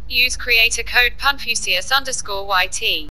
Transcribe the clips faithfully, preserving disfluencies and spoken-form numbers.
Use creator code Punfucius underscore YT.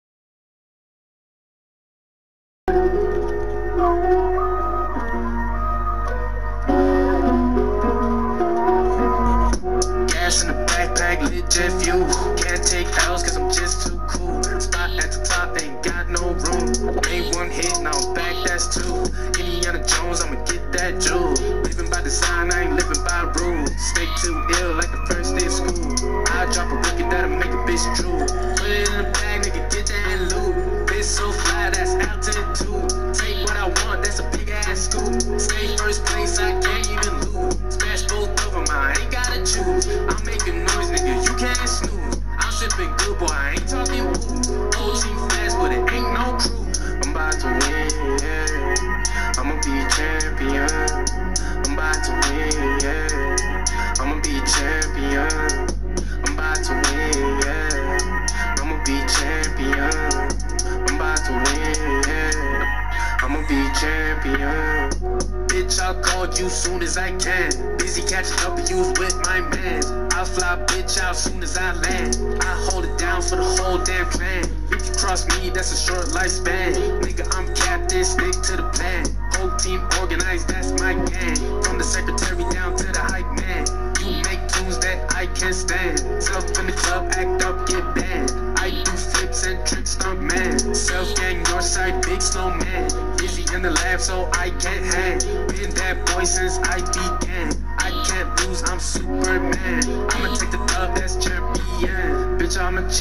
Gas in the backpack, lit jet fuel. Can't take L's cause I'm just too cool. Spot at the top, ain't got no room. Made one hit, now I'm back, that's two. Indiana Jones, I'ma get that jewel. Living by design, I ain't living by rules. Stay too ill like the first day of school. I drop a record that'll make a bitch drool. Put it in the bag, nigga, get that loot. Bitch so fly, that's altitude. Take what I want, that's a big ass scoop. Stay first place, I can't even lose. Smash both of them, I ain't gotta choose. I'm making noise, nigga, you can't snooze. I'm sipping good, boy, I ain't talking boo. Whole team fast, but it ain't no crew. I'm about to win, yeah. I'ma be a champion. I'm about to win, yeah. I'ma be a champion. I'm about to win, yeah. I'ma be a champion. I'm about to win, yeah. I'ma be a champion. Bitch, I'll call you soon as I can. Busy catching W's with my man. I'll fly bitch out soon as I land. I hold it down for the whole damn clan. If you cross me, that's a short lifespan. Nigga, I'm captain, stick to the plan. Whole team organized, that's my gang. From the secretary down to the hype man. You make tunes that I can't stand. Self in the club, act up, get banned. I do flips and tricks, stunt man. Self gang, your side, big snowman. Busy in the lab, so I can't hang. Been that boy since I began. I can't lose, I'm Superman. I'ma take the dub, that's champion. Bitch, I'm a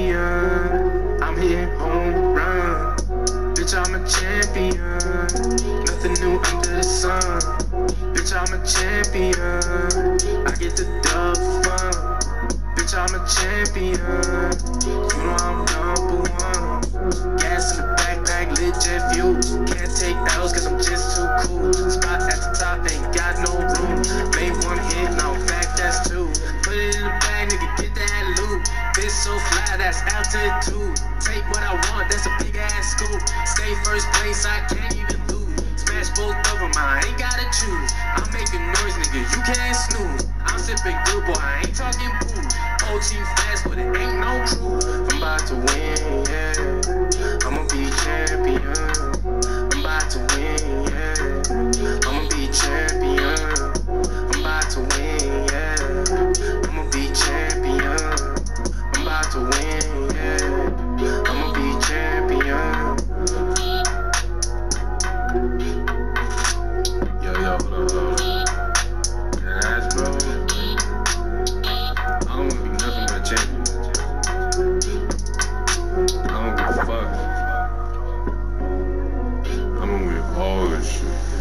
champion. I'm hitting home run. Bitch, I'm a champion. Nothing new under the sun. Bitch, I'm a champion. I get the dub for fun. Bitch, I'm a champion. You know I'm number one. Gas in the backpack, lit jet fuel. Can't take L's cause I'm just too cool. Spot at the top, ain't got no room. Made one hit, now I'm back, that's two. Put it in the bag, nigga, get that loot. Bitch so fly, that's altitude. Take what I want, that's a big ass scoop. Stay first place, I can't even lose. Smash both of them, I ain't gotta choose. I'm making noise, nigga, you can't snooze. I'm sipping good, boy, I ain't talking boo. Whole team fast, but it ain't no crew. I'm about to win, yeah. I'ma be champion. I'm about to win, yeah. I'ma be champion. I'm about to win, yeah. I'ma be champion. I'm about to win, yeah. I'ma be champion. Yo, yo, hold on, hold on. That's bro. I don't wanna be nothing but a champion. I don't give a fuck. I'm gonna win all this shit.